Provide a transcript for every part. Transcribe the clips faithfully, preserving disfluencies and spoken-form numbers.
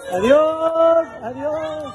Adiós, adiós.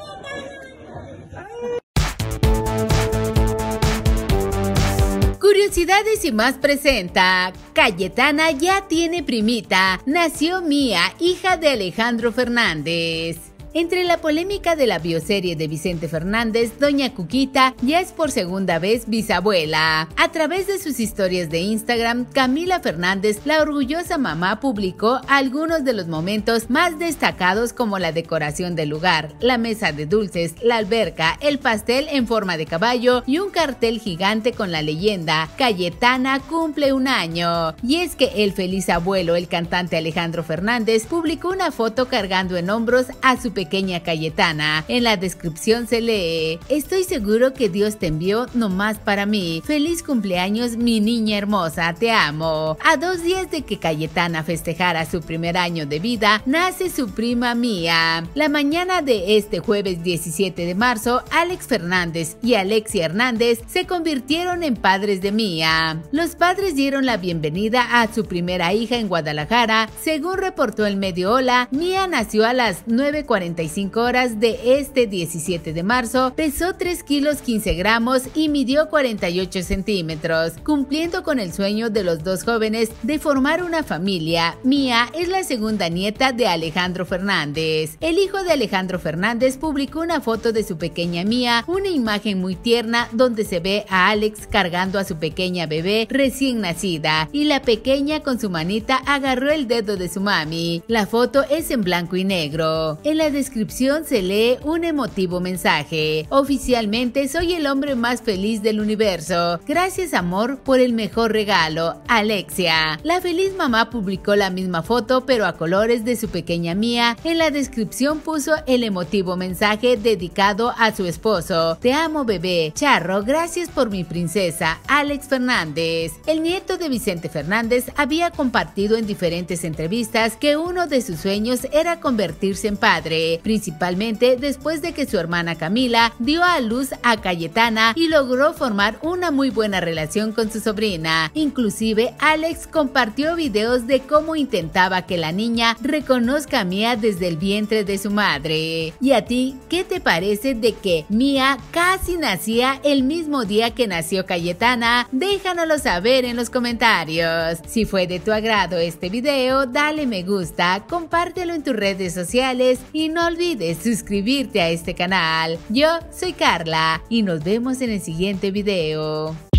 Curiosidades y más presenta. Cayetana ya tiene primita. Nació Mía, hija de Alejandro Fernández. Entre la polémica de la bioserie de Vicente Fernández, doña Cuquita ya es por segunda vez bisabuela. A través de sus historias de Instagram, Camila Fernández, la orgullosa mamá, publicó algunos de los momentos más destacados, como la decoración del lugar, la mesa de dulces, la alberca, el pastel en forma de caballo y un cartel gigante con la leyenda "Cayetana cumple un año". Y es que el feliz abuelo, el cantante Alejandro Fernández, publicó una foto cargando en hombros a su pequeña Cayetana. En la descripción se lee: "Estoy seguro que Dios te envió nomás para mí. Feliz cumpleaños, mi niña hermosa, te amo". A dos días de que Cayetana festejara su primer año de vida, nace su prima Mía. La mañana de este jueves diecisiete de marzo, Alex Fernández y Alexia Hernández se convirtieron en padres de Mía. Los padres dieron la bienvenida a su primera hija en Guadalajara. Según reportó el medio Hola, Mía nació a las nueve cuarenta y cinco horas de este diecisiete de marzo, pesó tres kilos quince gramos y midió cuarenta y ocho centímetros, cumpliendo con el sueño de los dos jóvenes de formar una familia. Mía es la segunda nieta de Alejandro Fernández. El hijo de Alejandro Fernández publicó una foto de su pequeña Mía, una imagen muy tierna donde se ve a Alex cargando a su pequeña bebé recién nacida, y la pequeña con su manita agarró el dedo de su mami. La foto es en blanco y negro. En la descripción se lee un emotivo mensaje: "Oficialmente soy el hombre más feliz del universo. Gracias, amor, por el mejor regalo, Alexia". La feliz mamá publicó la misma foto, pero a colores, de su pequeña Mía. En la descripción puso el emotivo mensaje dedicado a su esposo: "Te amo, bebé. Charro, gracias por mi princesa, Alex Fernández". El nieto de Vicente Fernández había compartido en diferentes entrevistas que uno de sus sueños era convertirse en padre, principalmente después de que su hermana Camila dio a luz a Cayetana y logró formar una muy buena relación con su sobrina. Inclusive, Alex compartió videos de cómo intentaba que la niña reconozca a Mía desde el vientre de su madre. ¿Y a ti qué te parece de que Mía casi nacía el mismo día que nació Cayetana? Déjanoslo saber en los comentarios. Si fue de tu agrado este video, dale me gusta, compártelo en tus redes sociales y no olvides suscribirte a este canal. Yo soy Carla y nos vemos en el siguiente video.